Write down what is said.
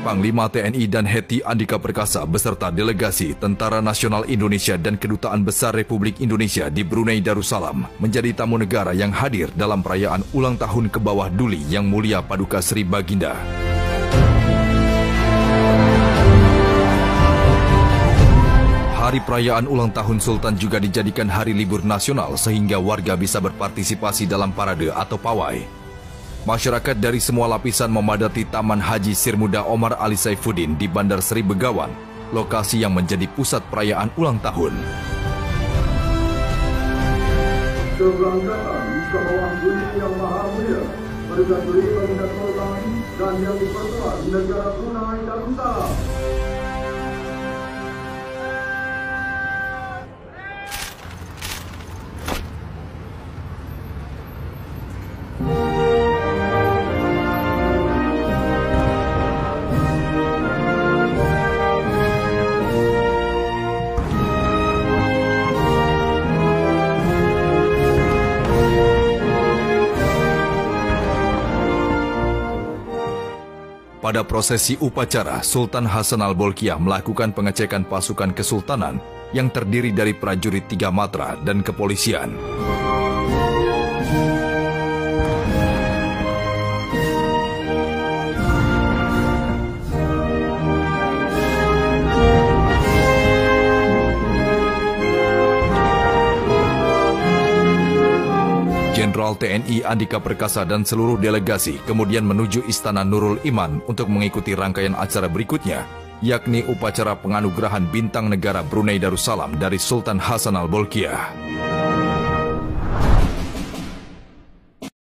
Panglima TNI dan Heti Andika Perkasa beserta delegasi Tentara Nasional Indonesia dan Kedutaan Besar Republik Indonesia di Brunei Darussalam menjadi tamu negara yang hadir dalam perayaan ulang tahun ke bawah Duli Yang Mulia Paduka Sri Baginda. Hari perayaan ulang tahun Sultan juga dijadikan hari libur nasional sehingga warga bisa berpartisipasi dalam parade atau pawai. Masyarakat dari semua lapisan memadati Taman Haji Sirmuda Omar Ali Saifuddin di Bandar Seri Begawan, lokasi yang menjadi pusat perayaan ulang tahun. Keberangkatan ke bawah Duli Yang Maha Mulia Paduka Sri Baginda Sultan dan Yang Dipertuan Negara Brunei Darussalam. Pada prosesi upacara, Sultan Hasan Al-Bolkiah melakukan pengecekan pasukan kesultanan yang terdiri dari prajurit 3 matra dan kepolisian. Jenderal TNI Andika Perkasa dan seluruh delegasi kemudian menuju Istana Nurul Iman untuk mengikuti rangkaian acara berikutnya, yakni upacara penganugerahan Bintang Negara Brunei Darussalam dari Sultan Hasan Al-Bolkiah.